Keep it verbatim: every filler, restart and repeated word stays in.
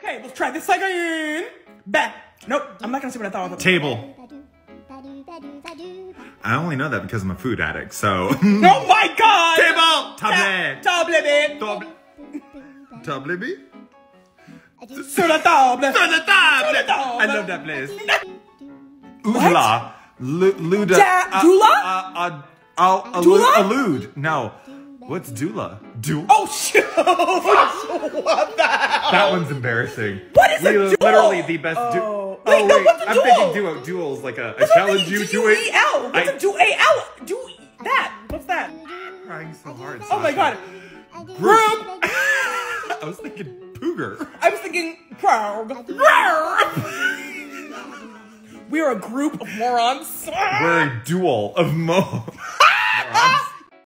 Okay, let's try this again. Back. Nope, I'm not gonna say what I thought of. Table. I only know that because I'm a food addict, so. Oh my god! Table! Table! Table! Table! Table? Sur la table! Sur la table! I love that place. Oodla. Luda. Da- Dula? Uh, uh, uh, Dula? Allude. No. What's doula? Du- Oh, shit! What the hell? That one's embarrassing. What is a duel? Literally the best Oh. duel. Wait, oh, no, wait. what's a I'm duel? thinking duo. Duel's like a, I challenge you to it. D U E L. What's I- a duel? Do that. What's that? I'm trying so hard. Oh my Sasha. god. Group. Group. I was thinking pooger. I was thinking crowd. We are a group of morons. We're a duel of mo.